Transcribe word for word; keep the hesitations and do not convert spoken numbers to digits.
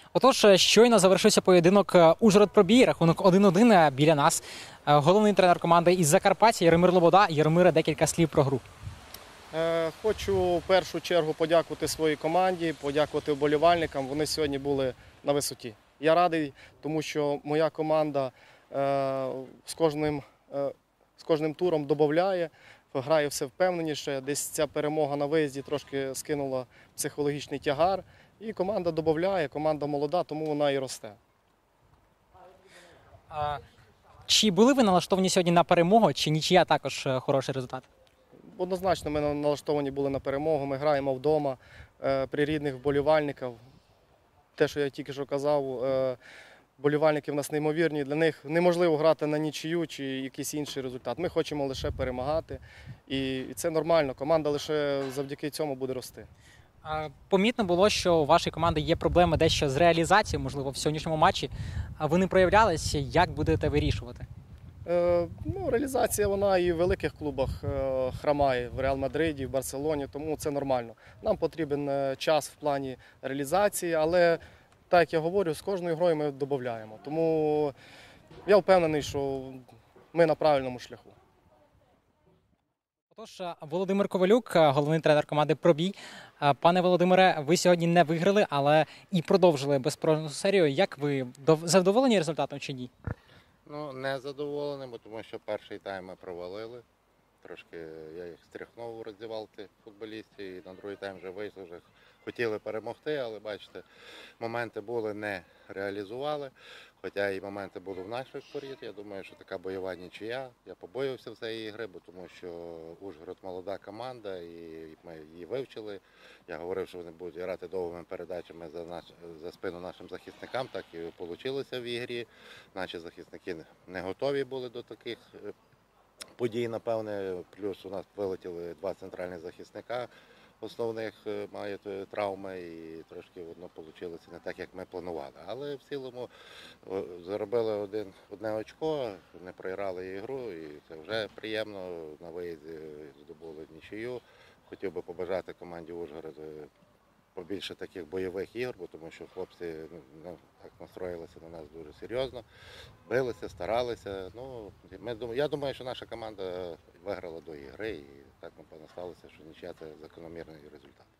Отож, щойно завершився поєдинок Ужгород-Пробій, рахунок один-один біля нас. Головний тренер команди із Закарпаття Яромир Лобода. Яромире, декілька слів про гру. Хочу в першу чергу подякувати своїй команді, подякувати вболівальникам. Вони сьогодні були на висоті. Я радий, тому що моя команда з кожним, з кожним туром додає, грає все впевненіше. Десь ця перемога на виїзді трошки скинула психологічний тягар. І команда додає, команда молода, тому вона і росте. А, чи були ви налаштовані сьогодні на перемогу, чи нічия також хороший результат? Однозначно ми налаштовані були на перемогу, ми граємо вдома при рідних вболівальників. Те, що я тільки що казав, вболівальники в нас неймовірні, для них неможливо грати на нічию чи якийсь інший результат. Ми хочемо лише перемагати, і це нормально, команда лише завдяки цьому буде рости. Помітно було, що у вашої команди є проблеми дещо з реалізацією, можливо, в сьогоднішньому матчі. Вони проявлялися, як будете вирішувати? Е, ну, реалізація вона і в великих клубах е, хромає, в Реал Мадриді, в Барселоні, тому це нормально. Нам потрібен час в плані реалізації, але, так як я говорю, з кожною грою ми додаємо. Тому я впевнений, що ми на правильному шляху. Отож, Володимир Ковалюк, головний тренер команди «Пробій». Пане Володимире, ви сьогодні не виграли, але і продовжили безпрограшну серію. Як ви, задоволені результатом чи ні? Ну, не задоволений, бо тому що перший тайм ми провалили. Трошки я їх стряхнув у роздівалці футболістів, і на другий тайм вже вийшли, вже хотіли перемогти, але бачите, моменти були, не реалізували. Хоча і моменти були в наших воріт. Я думаю, що така бойова нічия. Я побоювався в цієї гри, бо тому що Ужгород молода команда, і ми її вивчили. Я говорив, що вони будуть грати довгими передачами за, наш, за спину нашим захисникам, так і вийшло в ігрі. Наші захисники не готові були до таких подій, напевне. Плюс у нас вилетіли два центральних захисника. Основних мають травми і трошки воно вийшло не так, як ми планували. Але в цілому заробили один, одне очко, не програли ігру, і це вже приємно. На виїзді здобули нічию. Хотів би побажати команді Ужгороду побільше таких бойових ігор, бо тому що хлопці ну, так настроїлися на нас дуже серйозно, билися, старалися. Ну, ми, я думаю, що наша команда виграла до ігри, і так напевно сталося, що нічия – це закономірний результат.